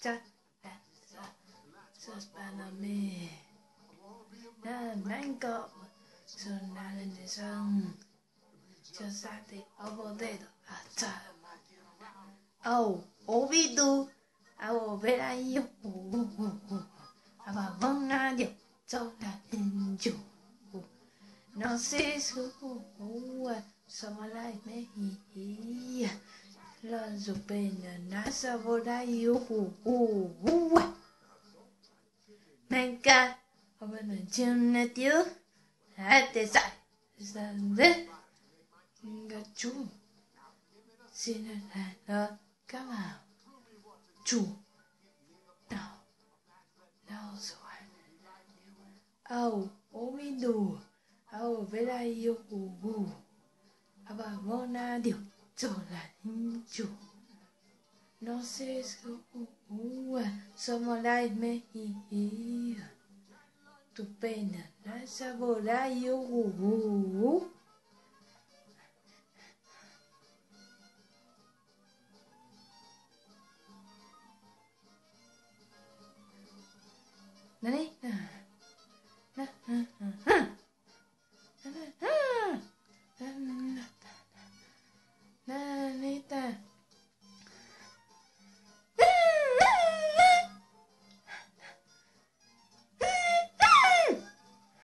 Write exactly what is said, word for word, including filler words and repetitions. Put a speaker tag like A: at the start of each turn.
A: Sospáname. Nada mango. Sonar en el sun. Yo salte over dedo. Hasta. Oh, Ovidu. Avo vera yo. Ava bona yo. Sola en yo. No sé su. Someone like me. La zupena nasa voda yo. Manca. Over the gym at you. At the side. Is that it? Got you. See that? Come out. Chu. No. No, so I. Oh, oh, we do. Oh, very you. About one idea. So that you. No says who. Someone like me. Tu pena. That's a voda you. Nani?